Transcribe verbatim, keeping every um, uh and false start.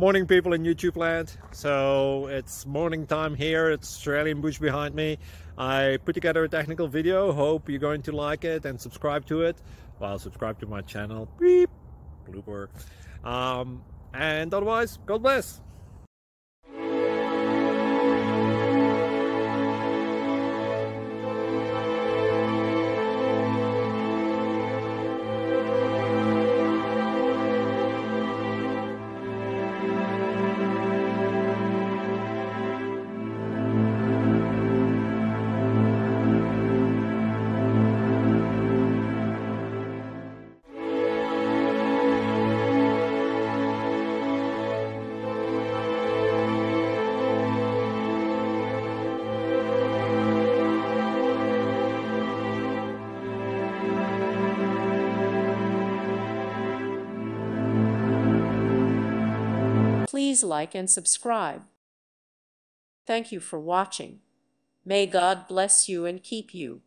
Morning, people in YouTube land. So it's morning time here. It's Australian bush behind me. I put together a technical video. Hope you're going to like it and subscribe to it. Well, subscribe to my channel. Beep. Blooper. Um, and otherwise, God bless. Please like and subscribe. Thank you for watching. May God bless you and keep you.